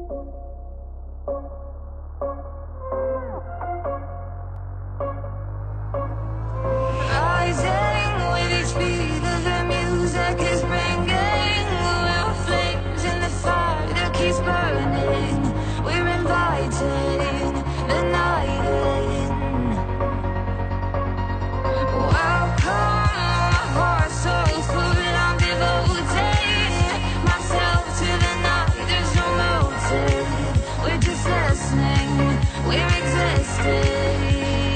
Rising with each beat of the music is bringing real flames in the fire that keeps burning. We're inviting the night in. Welcome, my heart so full, I'm devoting myself to the night. There's no motive, we're just listening, we're existing.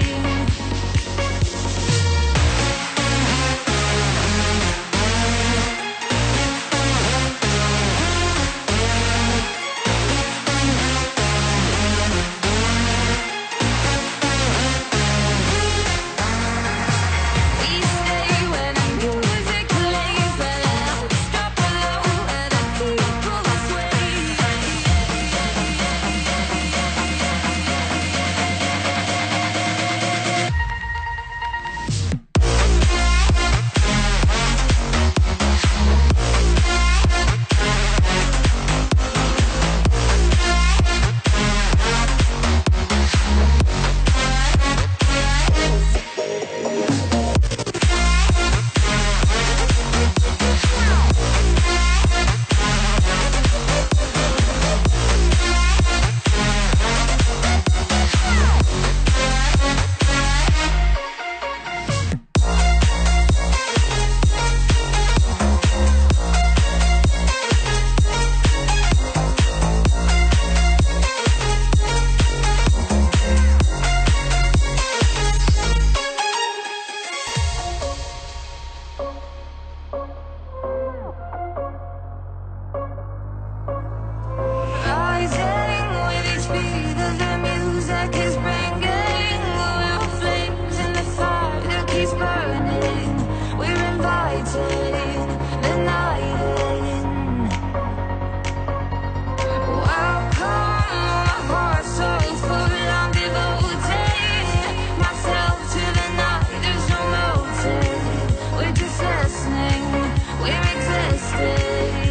Rising with each beat of the music is bringing real flames in the fire that keeps burning. We're inviting the night in. Welcome, my heart so full, I'm devoting myself to the night. There's no motive, we're just listening, we're existing.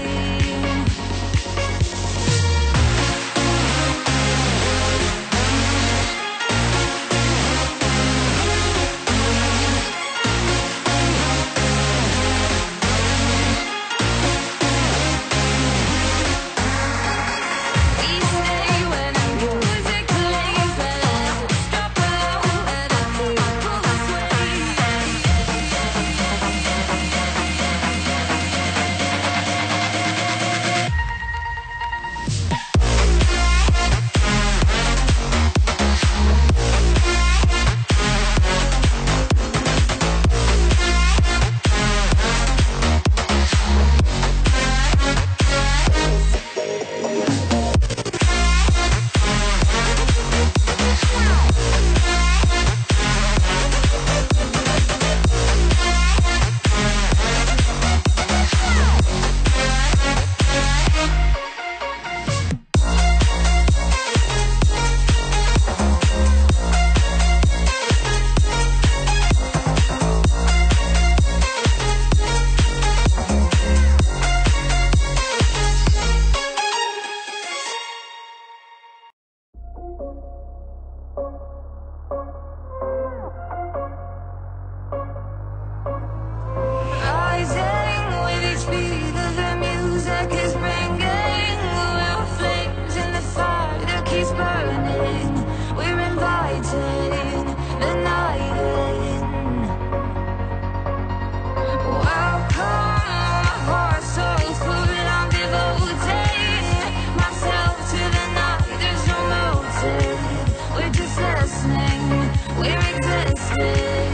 Rising with each beat of the music is bringing real flames in the fire that keeps burning. We're inviting the night in. Welcome, my heart so full, I'm devoting myself to the night. There's no motive, we're just listening, we're existing.